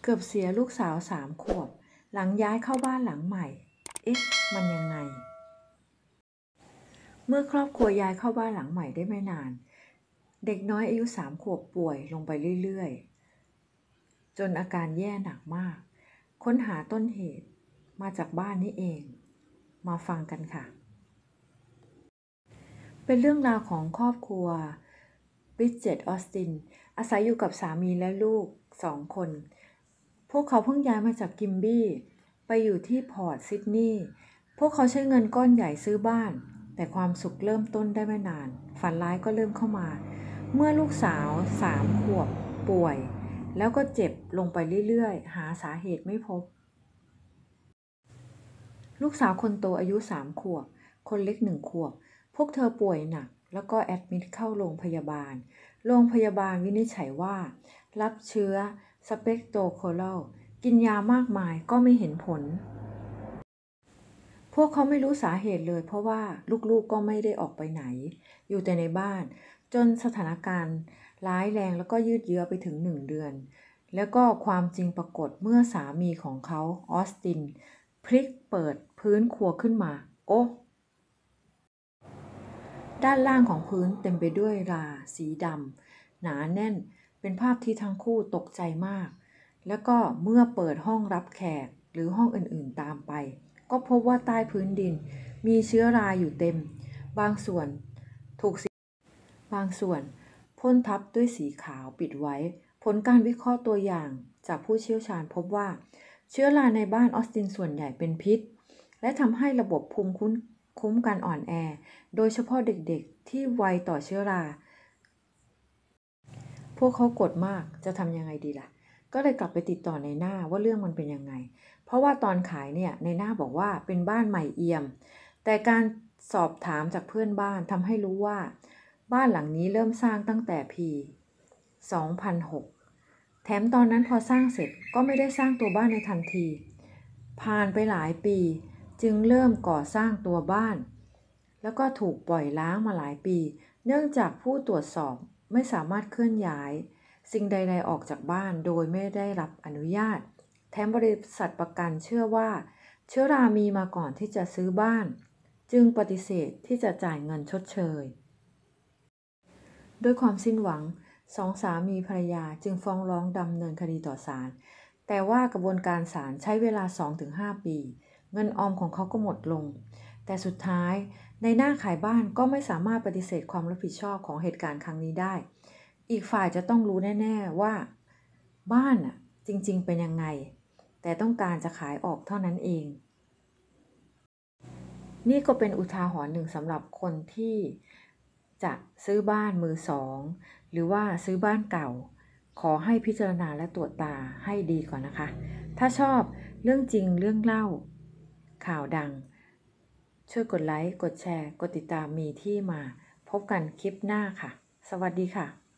เกือบเสียลูกสาว3 ขวบหลังย้ายเข้าบ้านหลังใหม่ เอ๊ะ มันยังไง เมื่อครอบครัวย้ายเข้าบ้านหลังใหม่ได้ไม่นาน เด็กน้อยอายุ3 ขวบป่วยลงไปเรื่อยๆ จนอาการแย่หนักมาก ค้นหาต้นเหตุมาจากบ้านนี้เอง มาฟังกันค่ะ เป็นเรื่องราวของครอบครัวบริดเจ็ต ออสติน อาศัยอยู่กับสามีและลูก2 คน พวกเขาเพิ่งย้ายมาจากกิมบี้ไปอยู่ที่พอร์ตซิดนีย์พวกเขาใช้เงินก้อนใหญ่ซื้อบ้าน แต่ความสุขเริ่มต้นได้ไม่นาน ฝันร้ายก็เริ่มเข้ามา เมื่อลูกสาว3 ขวบป่วย แล้วก็เจ็บลงไปเรื่อยๆ หาสาเหตุไม่พบ ลูกสาวคนโตอายุ3 ขวบ คนเล็ก1 ขวบ พวกเธอป่วยหนักแล้วก็แอดมิทเข้าโรงพยาบาล โรงพยาบาลวินิจฉัยว่ารับเชื้อสเปกโตโคลัล กินยามากมายก็ไม่เห็นผล พวกเขาไม่รู้สาเหตุเลยเพราะว่าลูกๆก็ไม่ได้ออกไปไหน อยู่แต่ในบ้าน จนสถานการณ์ร้ายแรงแล้วก็ยืดเยื้อไปถึง1 เดือน แล้วก็ความจริงปรากฏเมื่อสามีของเขาออสตินพลิกเปิดพื้นครัวขึ้นมา โอ้ด้านล่างของพื้นเต็มไปด้วยราสีดำหนาแน่นเป็นภาพที่ทั้งคู่ตกใจมาก แล้วก็เมื่อเปิดห้องรับแขกหรือห้องอื่นๆตามไป ก็พบว่าใต้พื้นดินมีเชื้อราอยู่เต็ม บางส่วนพ่นทับด้วยสีขาวปิดไว้ ผลการวิเคราะห์ตัวอย่างจากผู้เชี่ยวชาญพบว่าเชื้อราในบ้านออสตินส่วนใหญ่เป็นพิษ และทำให้ระบบภูมิคุ้มกันอ่อนแอ โดยเฉพาะเด็กๆที่ไวต่อเชื้อรา พวกเขากดมากจะทำยังไงดีล่ะ ก็เลยกลับไปติดต่อในหน้าว่าเรื่องมันเป็นยังไง เพราะว่าตอนขายเนี่ยในหน้าบอกว่าเป็นบ้านใหม่เอี่ยม แต่การสอบถามจากเพื่อนบ้านทำให้รู้ว่าบ้านหลังนี้เริ่มสร้างตั้งแต่ปี 2006 แถมตอนนั้นพอสร้างเสร็จก็ไม่ได้สร้างตัวบ้านในทันที ผ่านไปหลายปีจึงเริ่มก่อสร้างตัวบ้าน แล้วก็ถูกปล่อยล้างมาหลายปี เนื่องจากผู้ตรวจสอบไม่สามารถเคลื่อนย้ายสิ่งใดๆออกจากบ้านโดยไม่ได้รับอนุญาต แถมบริษัทประกันเชื่อว่าเชื้อรามีมาก่อนที่จะซื้อบ้าน จึงปฏิเสธที่จะจ่ายเงินชดเชย ด้วยความสิ้นหวัง2 สามีภรรยาจึงฟ้องร้องดำเนินคดีต่อศาล แต่ว่ากระบวนการศาลใช้เวลา 2-5 ปี เงินออมของเขาก็หมดลง แต่สุดท้ายในหน้าขายบ้านก็ไม่สามารถปฏิเสธความรับผิดชอบของเหตุการณ์ครั้งนี้ได้ อีกฝ่ายจะต้องรู้แน่ๆว่าบ้านน่ะจริงๆเป็นยังไง แต่ต้องการจะขายออกเท่านั้นเอง นี่ก็เป็นอุทาหรณ์หนึ่งสำหรับคนที่จะซื้อบ้านมือสองหรือว่าซื้อบ้านเก่า ขอให้พิจารณาและตรวจตาให้ดีก่อนนะคะ ถ้าชอบเรื่องจริงเรื่องเล่าข่าวดังช่วยกดไลค์กดแชร์กดติดตามมีที่มาพบกันคลิปหน้าค่ะสวัสดีค่ะ